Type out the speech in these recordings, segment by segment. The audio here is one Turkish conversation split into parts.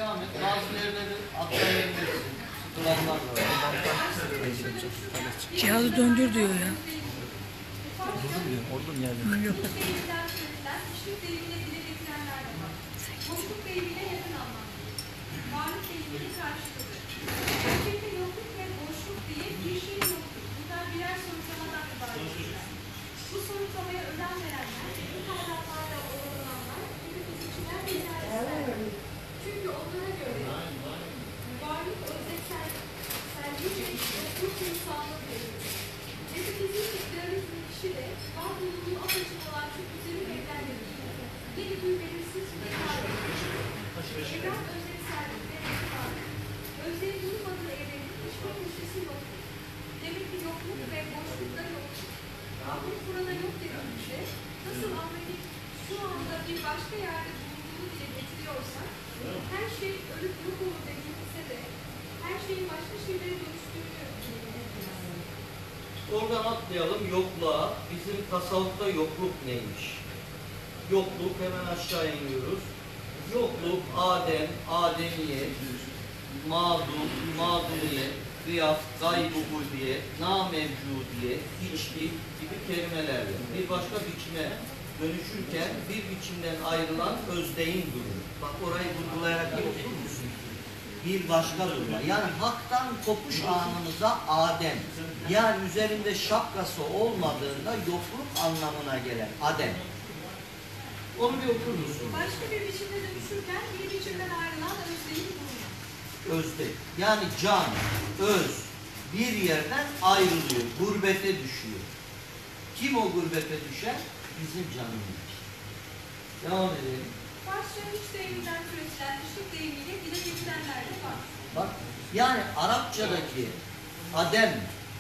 devam et. Bazı yerleri atlayabilirsin. Sıkılanlar var. Cihazı döndür diyor ya. Durdum diyorum. Orada mı yani? Yok. Boşluk deyimiyle dile getirenler de var. Boşluk deyimiyle yakın anlamda. Varlık deyimiyle karşıtıdır. Gerçekte yokluk ve boşluk diye bir şey yoktur. Bunlar birer sorutlamadan ibaretler. Bu sorutlamaya önem verenler, bu kavramlarla oranılanlar, fizikçiler ve hikayesizler. Çünkü onlara göre varlık özelliği ve yokluk insanlık verilir. Metafizik idealizm kişi de var bulunduğu apaçık olan çok güzeli evlenmedir. Yeni bir belirsiz bir varlık. Evren özellikseldir ve varlık. Özlerin bulunmadığı evrenin hiçbir köşesi yoktur. Demek ki yokluk ve boşlukta yoktur. Ahmet burada yok dediğimizde nasıl Ahmet'in şu anda bir başka yerde bulunduğunu dile getiriyorsa her şey ölüp yok olur dediğimizde de her şeyin başka şeylere dönüştüğünü Oradan atlayalım yokluğa. Bizim tasavvufta yokluk neymiş? Yokluk hemen aşağı iniyoruz. Yokluk, Adem, Ademiyet, mağdum, mağdumiyet, gıyaf, gayb-ı-hulbiyet, namevcudiyet, hiçlik gibi kelimelerle bir başka biçime dönüşürken bir biçimden ayrılan özdeğin durumu. Bak orayı vurgulayarak okur musun? Bir başka durma. Yani haktan kopuş anımıza Adem. Yani üzerinde şapkası olmadığında yokluk anlamına gelen Adem. Onu bir okur musun? başka bir biçimde dönüşürken bir biçimden ayrılan özdeğin bulunur. Özde. Yani can, öz bir yerden ayrılıyor. Gurbete düşüyor. Kim o gurbete düşer? Bizim canımız. Devam edelim. Farsça üç deyiminden türetilen ışık deyimiyle dile getirilenler de var. Bak, yani Arapçadaki adem,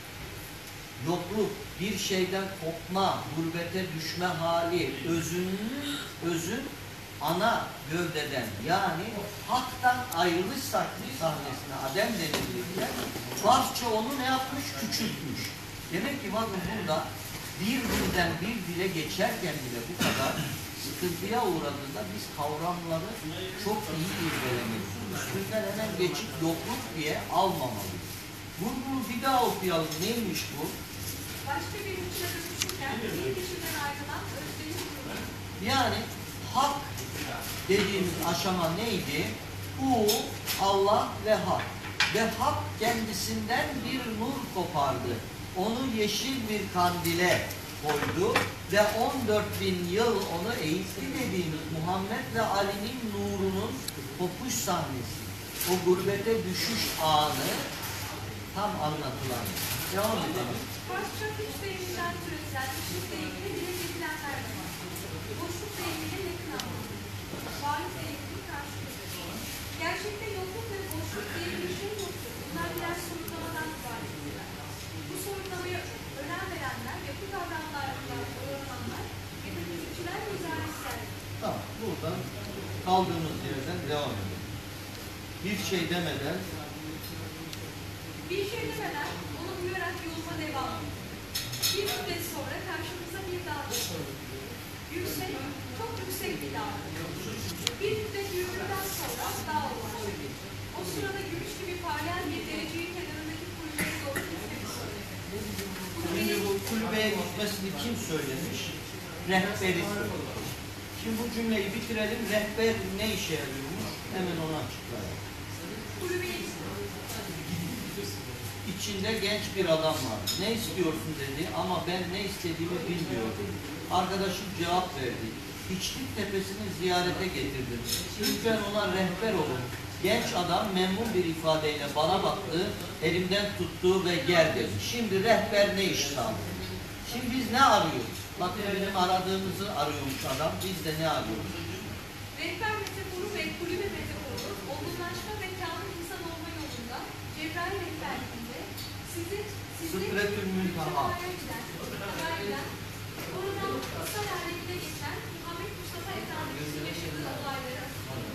yokluk, bir şeyden kopma, gurbete düşme hali, özün ana gövdeden yani haktan ayrılış sahnesine adem denildiğinde Farsça onu ne yapmış? Küçültmüş. Demek ki bakın burada bir dilden bir dile geçerken bile bu kadar sıkıntıya uğradığında biz kavramları çok iyi irdelemeliyiz. Üstünden hemen geçip yokluk diye almamalıyız. Bunu bir daha okuyalım. Neymiş bu? Başka bir biçime dönüşürken bir biçimden ayrılan özdeğin bulunur. Yani hak dediğimiz aşama neydi? Hu, Allah ve hak. Ve hak kendisinden bir nur kopardı. Onu yeşil bir kandile koydu ve 14.000 yıl onu eğitti dediğimiz Muhammed ve Ali'nin nurunun kopuş sahnesi. O gurbete düşüş anı tam anlatılan. Devam edelim. Farsça üç deyiminden türetilen ışık deyimiyle dile getirilenler de var. Boşluk deyimiyle yakın anlamda. Varlık deyiminin karşılığı. Gerçekte yokluk ve boşluk diye bir şey yoktur. Bunlar birer sorutlamadan ibaretler. Bu sorutlamaya önem verenler ve bu kavramlarla öğrenenler metafizikçiler ve hikayesizler. Tamam. Buradan kaldığımız yerden devam edelim. Bir şey demeden onu uyarak yoluma devam edin. Bir müddet sonra karşımıza bir dağ çıkıyor. Yüksek, çok yüksek bir dağ. Bir müddet yürüdükten sonra dağ ulaşır. O sırada gümüş gibi parlayan bir dereceyi kenarındaki kulübeye doğru gitmemi söyledi. şimdi bu kulübeye gitmesini kim söylemiş? Rehberi söylemiş. Şimdi bu cümleyi bitirelim. Rehber ne işe yarıyormuş? Hemen onu açıklayalım. Kulübeyi İçinde genç bir adam var. Ne istiyorsun dedi ama ben ne istediğimi bilmiyordum. Arkadaşım cevap verdi. Hiçlik tepesini ziyarete getirdim. Lütfen ona rehber olun. Genç adam memnun bir ifadeyle bana baktı, elimden tuttu ve gel dedi. Şimdi rehber ne iş sağlıyor? Şimdi biz ne arıyoruz? Bakın bizim aradığımızı arıyormuş adam. Biz de ne arıyoruz? rehber metaforu ve kulübe metaforu olgunlaşma ve kamil insan olma yolunda Cebrail rehberliğinde Sıdretül Münteha. Oradan kısa harekete geçen Muhammed Mustafa Efendimiz'in yaşadığı olayları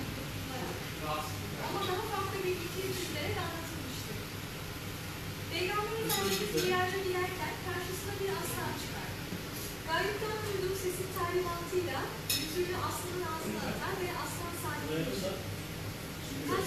ama daha farklı bir iki düşünerek anlatılmıştır. Peygamber Efendimiz bir yerde giderken karşısına bir aslan çıkar. Gayetten duyduğu sesin talimatıyla yüzüğünü aslanın ağzına atar ve aslan sahibine geçer. Kaç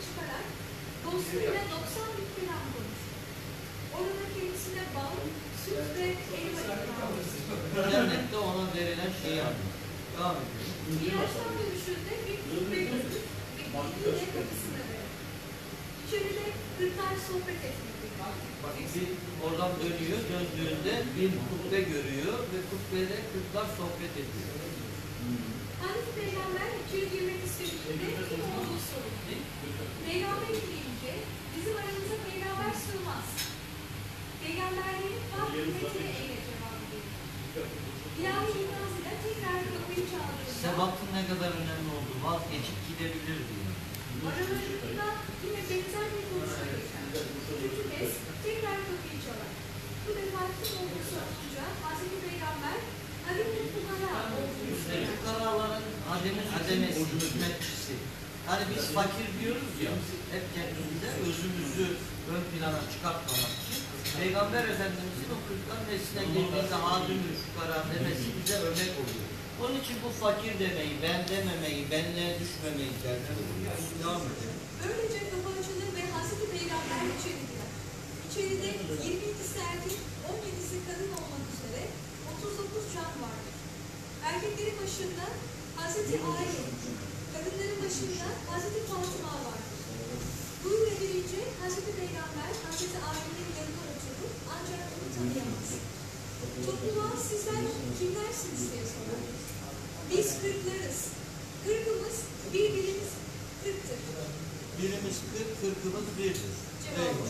çıkarak dostuyla 90 bin kelam konuştu. Orada kendisine bal, süt ve elma ikram etti. Cennette ona verilen şeyi anlıyor. Devam ediyor. Miraç'tan dönüşünde bir hutbe görür ve ilgiyle kapısına verir. İçeride kırklar sohbet etmektedir. Bak bir oradan dönüyor, döndüğünde bir hutbe görüyor ve hutbede kırklar sohbet ediyor. Hazreti Peygamber içeri girmek istediklerinde kim olduğu soruldu. Peygamber deyince bizim aramıza peygamber sığmaz. Peygamberlerin tam hürmetine eyle cevabı verir. İlahi ikaz ile tekrar kapıyı çaldığında Sebatın ne kadar önemli olduğu vazgeçip gidebilir diyor. aralarında yine benzer bir konuşma geçer. Üçüncü kez tekrar kapıyı çalar. Bu defa kim olduğu sorulunca Hazreti Peygamber Halim'in fukara olduğunu İşte söyler. bu kararların ademin ademesi, hizmetçisi. Hani biz fakir diyoruz ya, hep kendimize özümüzü ön plana çıkartmamak için Peygamber Efendimiz'in o kırklar nesline girdiğinde hadimül fukara demesi bize örnek oluyor. Onun için bu fakir demeyi, ben dememeyi, benliğe düşmemeyi tercih ediyor. Devam edelim. Böylece kapı açılır ve Hazreti Peygamber içeri girer. İçeride 22'si erkek, 17'si kadın olmak üzere 39 can vardır. Erkeklerin başında Hazreti Ali, kadınların başında Hazreti Fatıma vardır. Buyur edilince Hazreti Peygamber Hazreti Ali'nin yanına oturur ancak onu tanıyamaz. Topluluğa sizler kimlersiniz diye sorar. Biz kırklarız. Kırkımız birbirimiz kırktır. Birimiz 40, kırkımız birdir. Cevabı.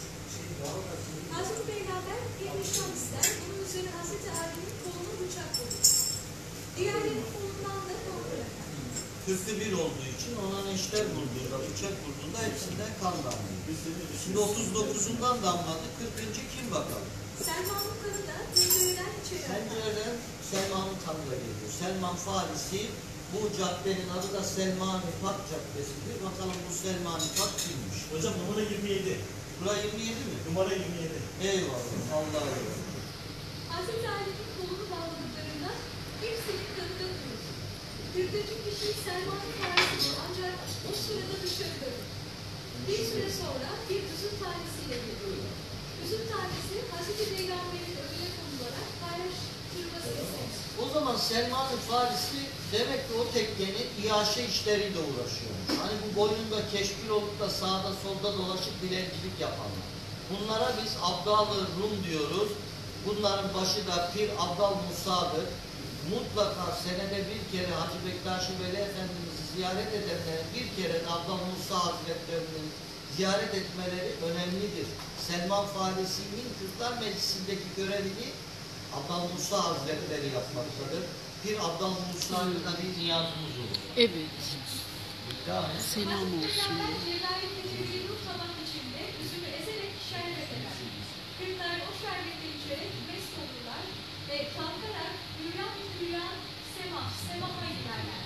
Hazreti Peygamber bir nişan ister. Bunun üzerine Hazreti Ali'nin koluna bıçak vurur. Diğerlerinin kolundan da kontrol eder. 41 olduğu için ona neşter vurduğunda, bıçak vurduğunda hepsinden kan damlıyor. Şimdi 39'undan damladı, 40. kim bakalım? Selman'ın kanı da pencereden içeri akar. Pencereden Selman'ın kanı da geliyor. Selman Farisi, bu caddenin adı da Selman-ı Pak Caddesi'dir. Bakalım bu Selman-ı Pak kimmiş? Hocam numara 27. Bura 27 mi? Numara 27. Eyvallah, Allah'a emanet. Hazreti Ali'nin kolunu bağladıklarında hepsinin kanı da durur. 40. kişi Selman'ın Farisi'dir ancak o sırada dışarıda. Bir süre sonra bir üzüm tanesiyle gelir. Üzüm tanesi Hazreti Peygamber'in önüne konularak paylaştırması istenir. O zaman Selman-ı Farisi demek ki o tekkenin iaşe işleriyle uğraşıyor. Hani bu boynunda keşkil olup da sağda solda dolaşıp dilencilik yapanlar. Bunlara biz Abdal-ı Rum diyoruz. Bunların başı da Pir Abdal Musa'dır. Mutlaka senede bir kere Hacı Bektaş-ı Veli Efendimiz'i ziyaret edenlerin bir kere de Abdal Musa Hazretlerinin ziyaret etmeleri önemlidir. Selman Farisi'nin Kırklar Meclisi'ndeki görevini Abdal Musa Hazretleri yapmaktadır. Bir Abdal Musa'nın da bir niyazımız olur. Evet. Devam et. Selam olsun. Peygamber Cebrail getirdiği nur tabak içinde üzümü ezerek şerbet eder. Kırklar o şerbeti içerek mest olurlar ve kalkarak hüryan hüryan semaha giderler.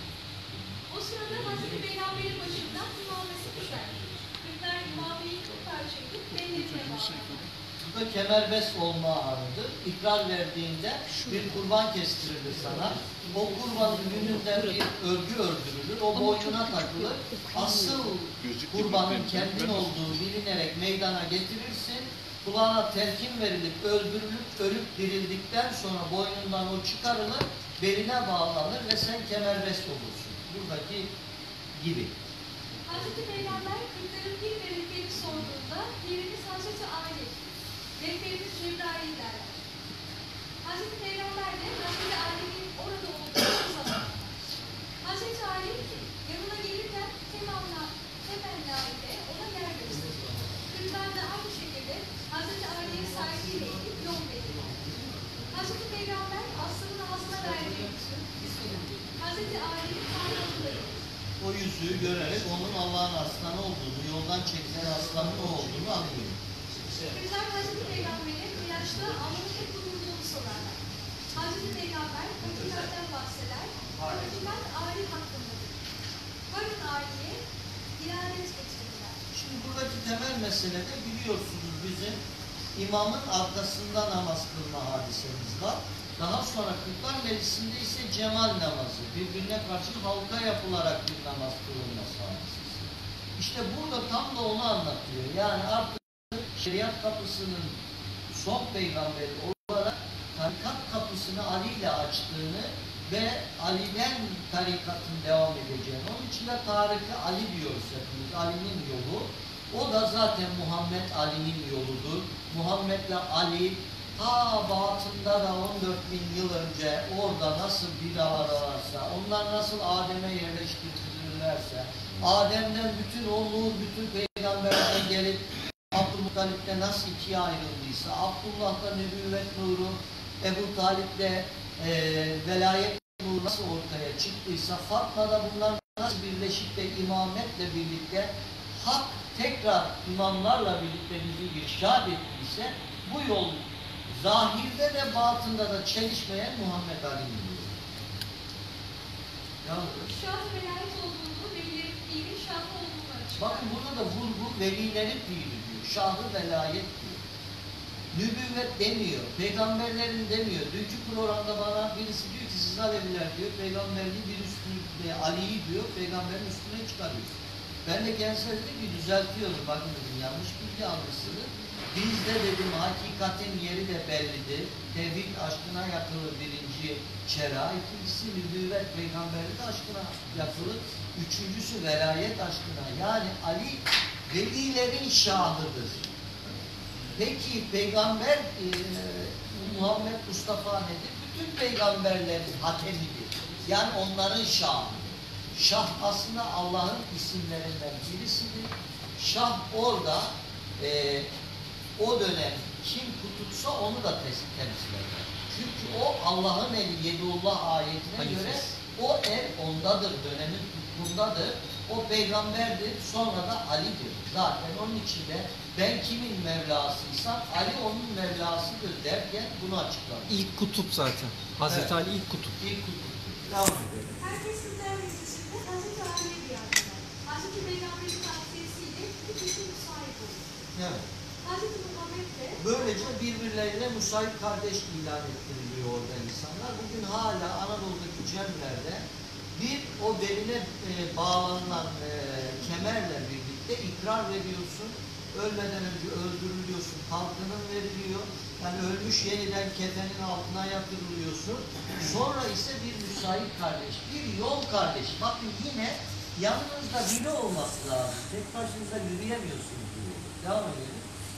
O sırada Hazreti Peygamber'in başından imamesi düşer. Kırklar imameyi çok parça edip bellerine bağlar. Bu da kemerbest olma anıdır. İkrar verdiğinde bir kurban kestirilir sana. O kurbanın gününden bir örgü ördürülür. O boynuna takılır. Asıl kurbanın kendin olduğu bilinerek meydana getirirsin. Kulağına telkin verilip öldürülüp ölüp dirildikten sonra boynundan o çıkarılır. Beline bağlanır ve sen kemerbest olursun. Buradaki gibi. Hazreti Peygamber kırkların bir ve rehberi sorduğunda birimiz Hazreti Ali, rehberimiz Cebrail derler. Hazreti Peygamber de Hazreti Ali'nin orada olduğunu zaman. Hazreti Ali yanına gelirken temenna ile ona yer gösterir. Kırklar da aynı şekilde Hazreti Ali'ye saygıyla eğilip yol verir. Hazreti Peygamber aslanın ağzına verdiği Hazreti Ali'nin karnında O yüzüğü görerek onun Allah'ın aslanı olduğunu, yoldan çekilen aslanın o olduğunu anlıyor. Kırklar Hazreti Peygamber'e Miraç'ta Allah'ın hep bulunduğunu sorarlar. Hazreti Peygamber hakikatlerden bahseder, hakikat Ali hakkındadır. Varın Ali'ye iladet getirirler. Şimdi buradaki temel mesele de biliyorsunuz bizim imamın arkasında namaz kılma hadisemiz var. Daha sonra Kırklar Meclisi'nde ise cemal namazı, birbirine karşı halka yapılarak bir namaz kılınması hadisesi. İşte burada tam da onu anlatıyor. Yani artık şeriat kapısının son peygamberi olarak tarikat kapısını Ali ile açtığını ve Ali'den tarikatın devam edeceğini. Onun için de Tarık-ı Ali diyoruz hepimiz. Ali'nin yolu. O da zaten Muhammed Ali'nin yoludur. Muhammed'le Ali ta batında da 14.000 yıl önce orada nasıl bir ararsa, onlar nasıl Adem'e yerleştirilirlerse, Adem'den bütün o nur, bütün peygamberler gelip Abdülmuttalip'te nasıl ikiye ayrıldıysa, Abdullah'ta nübüvvet nuru, Ebu Talip'te velayet nuru nasıl ortaya çıktıysa, Fatma'da bunlar nasıl birleşip de imametle birlikte hak tekrar imamlarla birlikte bizi irşad ettiyse, bu yol zahirde de batında da çelişmeyen Muhammed Ali'nin yolu. Şah velayet olduğunu, velilerin dinin şahı olduğunu açıklar. Bakın burada da vurgu velilerin dini diyor. Şahı velayet diyor. Nübüvvet demiyor. Peygamberlerin demiyor. Dünkü programda bana birisi diyor ki siz Aleviler diyor. Peygamberliği bir üstüne, Ali'yi diyor. Peygamberin üstüne çıkarıyor. Ben de kendisine dedim ki düzeltiyorum. Bakın dedim yanlış bilgi almışsınız. Bizde dedim hakikatin yeri de bellidir. Tevhid aşkına yakılır birinci çera. İkincisi nübüvvet peygamberlik aşkına yakılır. Üçüncüsü velayet aşkına. Yani Ali velilerin şahıdır. Peki peygamber Muhammed Mustafa nedir? Bütün peygamberlerin hatemidir. Yani onların şahıdır. Şah aslında Allah'ın isimlerinden birisidir. Şah orada o dönem kim kutupsa onu da temsil eder. Çünkü o Allah'ın eli Yedullah ayetine göre o el ondadır, dönemin hukkundadır. O peygamberdir, sonra da Ali'dir. Zaten onun içinde ben kimin Mevlasıysam Ali onun Mevlasıdır derken bunu açıklar. İlk kutup zaten. Hazreti Evet. Ali ilk kutup. İlk kutup. Devam edelim. Herkesin listesinde Hazreti Ali'ye bir yardım. Hazreti Peygamber'in tavsiyesiyle bir kişi sahip olur. Evet. Hazreti Muhammed de Böylece birbirlerine müsait kardeş ilan ettiriliyor orada insanlar. Bugün hala Anadolu'daki cemlerde bir o beline bağlanan kemerle birlikte ikrar veriyorsun. Ölmeden önce öldürülüyorsun. Kalkının veriliyor. Yani ölmüş yeniden kefenin altına yatırılıyorsun. Sonra ise bir müsait kardeş, bir yol kardeş. Bakın yine yanınızda biri olması lazım. Tek başınıza yürüyemiyorsunuz diyor. Devam edelim.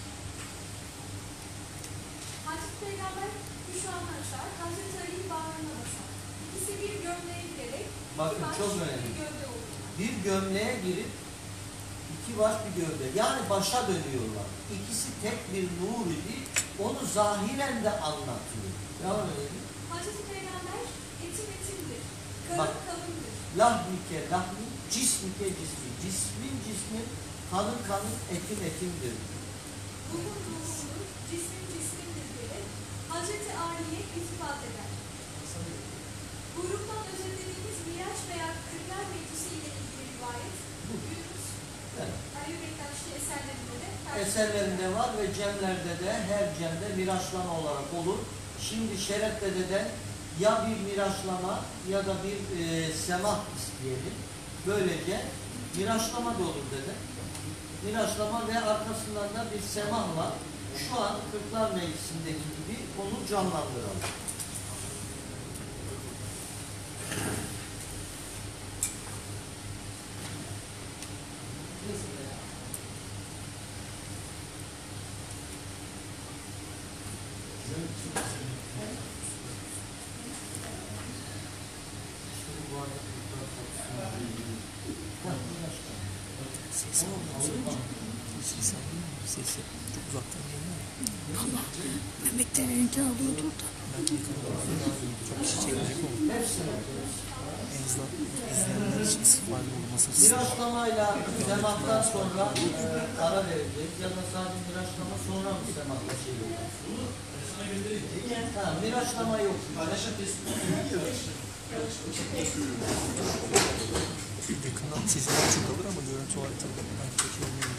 Hazreti Peygamber kuşağını açar, Hazreti Ali'nin bağrına basar. İkisi bir gömleğe girerek Bakın, iki baş çok bir önemli. gövde olur. Bir gömleğe girip iki baş bir gövde. Yani başa dönüyorlar. İkisi tek bir nur idi. Onu zahiren de anlatıyor. Devam edelim. Hazreti Peygamber etim etimdir, Bak. kanın kanındır. Lahmike lahmi, cismike cismi. Cismin cismin, kanın kanın, etin etimdir. Ruhun ruhundur, cismin cismindir diye Hazreti Ali'ye iltifat eder. Buyruktan özetlediğimiz Miraç veya Kırklar Meclisi ile ilgili rivayet Yunus, Evet. Ali Bektaşi eserlerinde de Eserlerinde var ve cemlerde de her cemde miraçlama olarak olur. Şimdi Şereftede'den ya bir miraçlama ya da bir semah isteyelim. Böylece miraçlama da olur dedi. Miraçlama ve arkasından da bir semah var. Şu an Kırklar Meclisi'ndeki gibi onu canlandıralım. Sesi çok uzaktan geliyor. Allah. Mehmet'ten elinden alıyordu da. Çok kişi çekecek oldu. En azından izleyenler için istifade olması açısından. Miraçlamayla semahtan sonra ara verecek ya da sadece miraçlama sonra mı semahla şey yok? Ha, miraçlama yok. Yakından sesler çok alır ama görüntü olarak tabii ben çekemiyorum.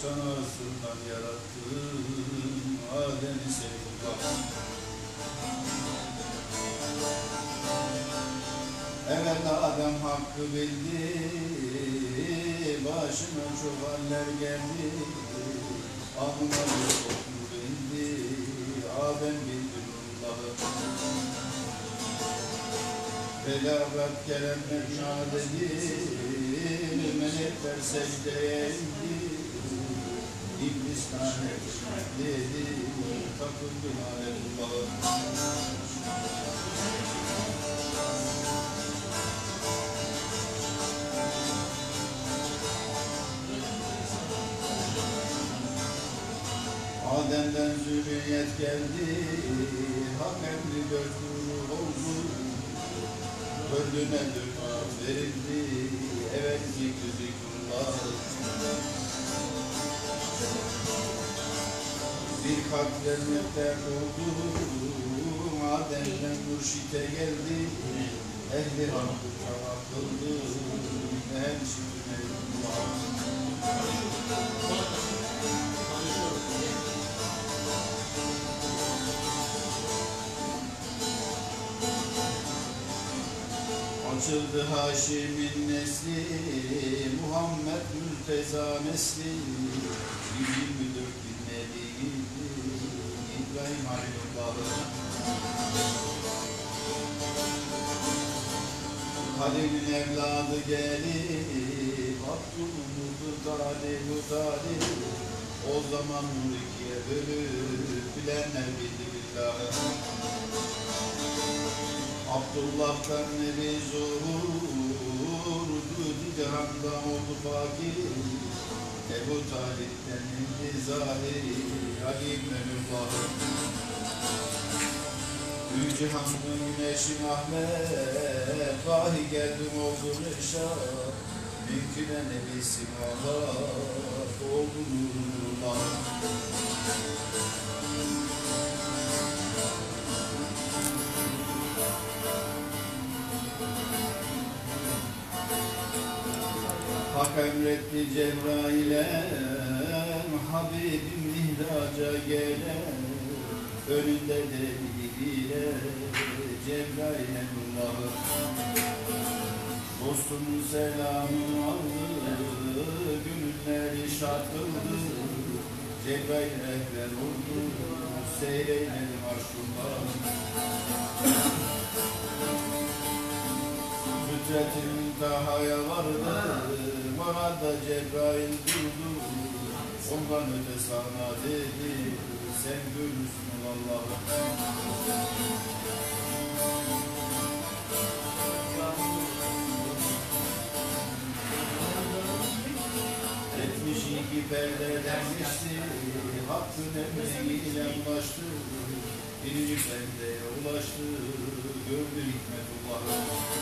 sanasından yarattın Adem'i Seyyidullah. Evet Adem hakkı bildi, başına çok haller geldi, anına yoktu bindi, Adem bildi Allah'ı. Felagat keremler şadedir, melekler secdeye indi, İblis lanet dedi, takıldı lanetullah'a. Adem'den zürriyet geldi, hak emri dört kuru oldu, dördüne dört verildi, evet zikrullah. Bir kalpten müfter oldu, Adem'den mürşite geldi, ehli hakkı tavaf kıldı, her şükrüne Allah. Açıldı Haşim'in nesli, Muhammed Mürteza nesli, 124 bin nebi, İbrahim Halilullah. Halil'in evladı gelip, Abdülmutlu Talib, o zaman nur ikiye bölüp, bilenler bildi billahi. Abdullah'tan nebi zuhur, Dudihanda oldu fakir, Ebu Talip'ten indi zahir, Ali Menullah. Yücihan'ın güneşi Ahmet, vahiy geldim oldu Reşat, mümküne nebi simalar, oldu Nurullah. Hak emretti Cebrail'e, Habibim mihraca gelen, önünde deliyle Cebrail'e Allah'ı. Dostumun selamı aldı, gönülleri şad kıldı, Cebrail rehber oldu, seyreyledim arşullah. Hücret-i Münteha'ya vardı, orada Cebrail durdu, ondan öte sana dedi, sen görürsün Allah'ı. Etmiş iki perdeden geçti, hakkın emriyle ulaştı, birinci perdeye ulaştı, gördü hikmetullah'ı.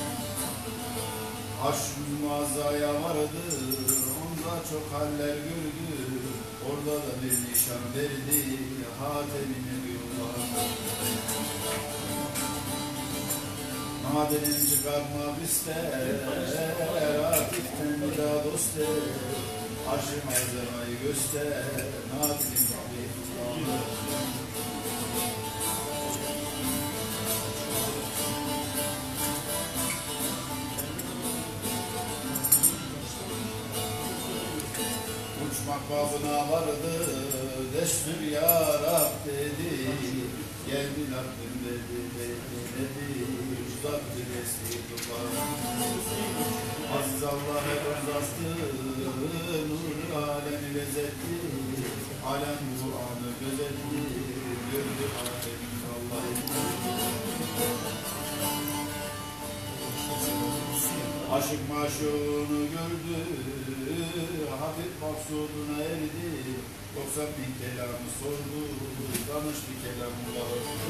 Aşk-ı muazzaya vardı, onda çok haller gördü, orada da bir nişan verdi, Hatem-i Nebiyullah. Madeni çıkartmak ister, Atif'ten bir daha dost der, Aşk-ı malzemeyi göster, Nadim Nebiyullah. Uçmak babına vardı, destur ya Rab dedi, geldi Rabbim dedi, uzattı Resulullah. Aziz Allah hep uzastı, nur alemi lezzetli, alem Kur'an'ı gözetli, gördü alemin Allah'ı. Aşık maşuğunu gördü, hafif maksuduna erdi, 90 bin kelamı sordu, danıştı kelamullah.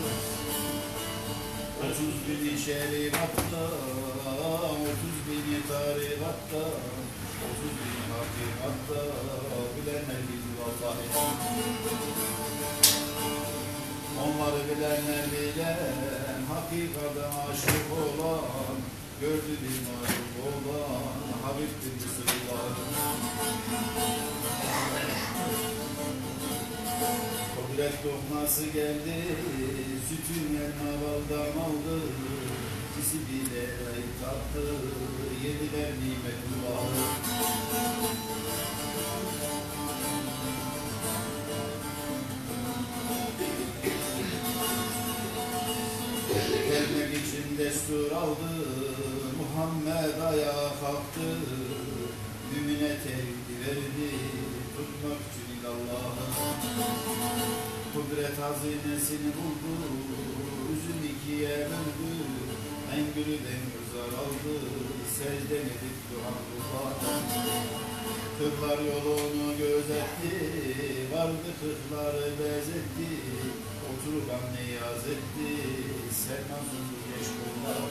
30 bin şeriatta, 30 bin tarikatta, 30 bin hakikatta, bilenler bilir vallahi. Onları bilenler bilen, hakikate aşık olan, gördü bir mağlup olan, hafiftir Mısırlılar. Kudret lokması geldi, sütün elma baldan aldı. İkisi bile tattı, yediler nimetullah. Gelmek için destur aldı, Muhammed ayağa kalktı. Mümine tevhid verdi, tutmak için illallah. Kudret hazinesini buldu, üzüm ikiye böldü. Engürüden güzel aldı, secde edip duallah. Kırklar yolunu gözetti, vardı kırkları bezetti. Oturup niyaz etti, Selman sundu meşgullar.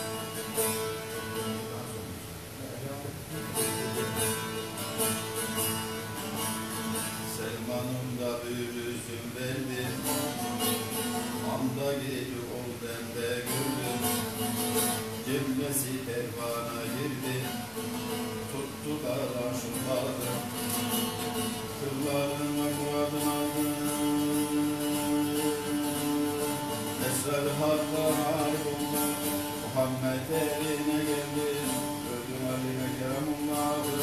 Selman'ım da büyüsün verdi, anda geliyor ol demde gördüm. Cemlesi pervana girdi, tuttular aşıkları. Kırlarına muradın aldı, esrar hakla harip oldu. Muhammed eline geldi, öldüm Ali'ne keramullahı.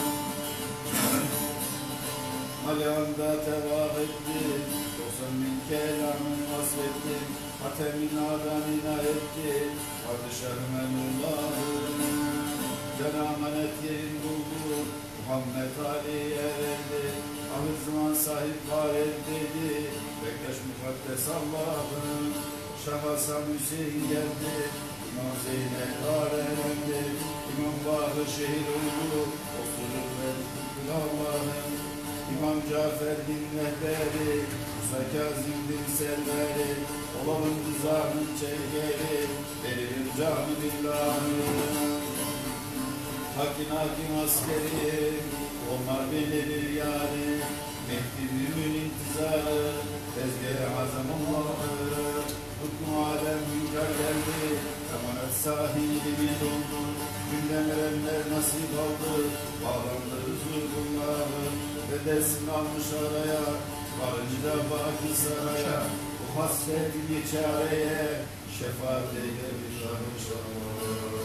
Ali anda tevah etti, 90.000 kelamın vasfetti. Hatemin adamına etti, padişahım emullahı. Cenamanet yerin buldu, Muhammed Ali'ye verdi. Ahir zaman sahip gayet dedi, Bektaş mukaddes Allah'ım. Şah Hasan Hüseyin geldi, İmam Zeynep Alem'di. İmam Bahı şehir oldu, oturur ve Allah'ım. İmam Cafer bin Rehberi, Musa Kazim bin Selveri. Olalım rızanın çengeli, verilir canı billahı. Hakin askeri, onlar bilir yani. Mehdi mümin intizarı, tezgâh-ı azam Allah'ı. Hükmü alem hünkâr geldi, emanet sahibi doldu. Günden erenler nasip aldı, bağlandı huzurlullahı. Bedesini almış araya, varınca baki saraya. Bu hasretini çareye, şefaat eyle inşallah.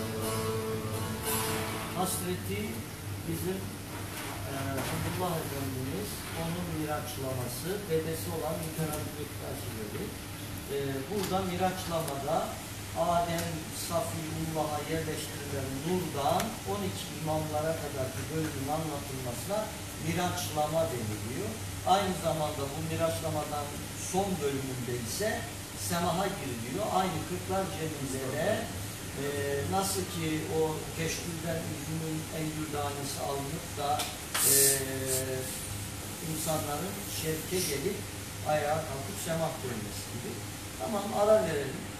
Hasreti bizim Abdullah Efendimiz, onun miraçlaması, dedesi olan Mütenabi Bektaşi'leri. Burada miraçlamada Adem Safiullah'a yerleştirilen nurdan 12 imamlara kadarki bölümün anlatılmasına miraçlama deniliyor. Aynı zamanda bu miraçlamadan son bölümünde ise semaha giriliyor. Aynı Kırklar Cemil'de de nasıl ki o keşkülden üzümün engür tanesi alınıp da insanların şevke gelip ayağa kalkıp semah dönmesi gibi. Tamam, ara verelim.